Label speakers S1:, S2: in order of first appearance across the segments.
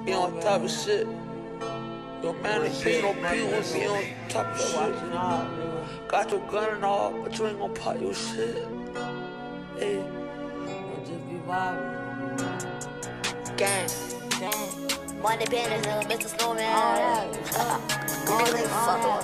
S1: be on top of shit. Your man ain't pay no bills, be on top of shit. Got your gun and all, but you ain't gon' pop your shit. Hey, just be vibing. Gang.
S2: Money business, Mr. Snowman. Really fuck up.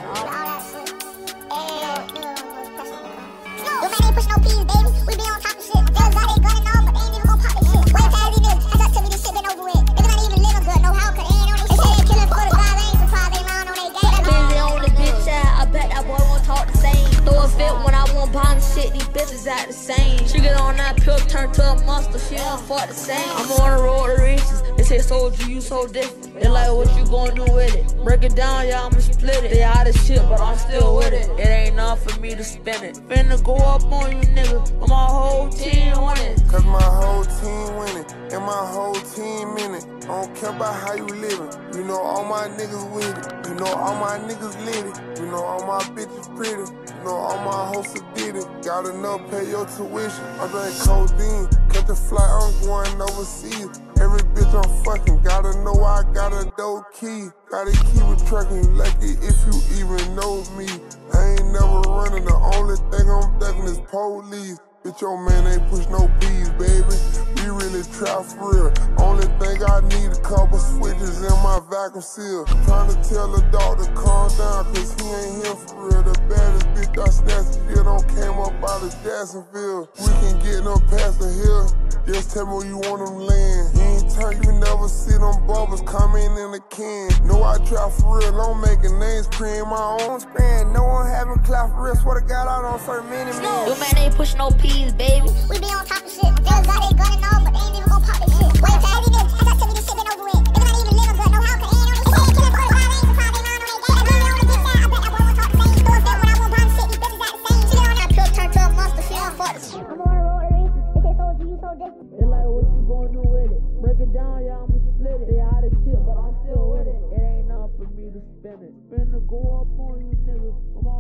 S2: Your man ain't push no peas, baby. We be on top of shit. Girls got their gun and all, but they ain't even gon' pop this shit. Wait till these niggas. I just tell me this shit been over with. Niggas not even living good, no how, cause they ain't on they shit. They say they killing for the God, they ain't surprised they round on they gang.
S3: Busy on the bitch side, I bet that boy won't talk the same. Throw a fit when I want bond shit, these bitches act the same. She get on that pill, turn to a monster, she don't fuck the same. I'm on the road to riches, they say Soulja, you so different. They like what you gon' do with it. Break it down, yeah, I'ma split it. They out of shit, but I'm still with it. It ain't enough for me to spend it. Finna go up on you niggas, but my whole team winning.
S4: Cause my whole team winning, and my whole team in it. I don't care about how you living. You know all my niggas with it. You know all my niggas lit it. You know all my bitches pretty. You know all my hoes did it. Got enough pay your tuition. I drink codeine, catch a flight, I'm going overseas. Every bitch I'm fucking, gotta know I got a dope key. Gotta keep it trucking, lucky if you even know me. I ain't never running, the only thing I'm ducking is police. Bitch, your man ain't push no bees, baby. We really try for real. Only thing I need a couple switches in my vacuum seal. Trying to tell the dog to calm down, cause he ain't here for real. The baddest bitch I snatched the don't came up out of Jacksonville. We can get no past the hill. Just tell me where you want them land. You ain't turn, you never see them bubbles coming in the can. Know I try for real, I'm making names, creating my own span. No one having clout for real, swear to God I don't serve many men.
S3: Your man ain't push no peas, baby.
S2: We be on top of shit. Girls got their gun and all, but they ain't even gon' pop this shit. Wait till these niggas. I just tell me this shit been over with. Niggas not even living good, no how, cause they ain't on they shit. They killing for the God, they ain't surprised they round on they gang. That on the bitch side, I bet that boy won't talk the same. Throw a fit when I want bond shit, these bitches act the same. She get on that pill, turn to a monster, she don't fuck the shit. I'm on the road to riches, they say Soulja, you so different.
S3: They like what you gon' do with it. Break it down, yeah, I'ma split it. They out of shit, but I'm still with it. It ain't enough for me to spend it. Finna go up on you niggas, I'm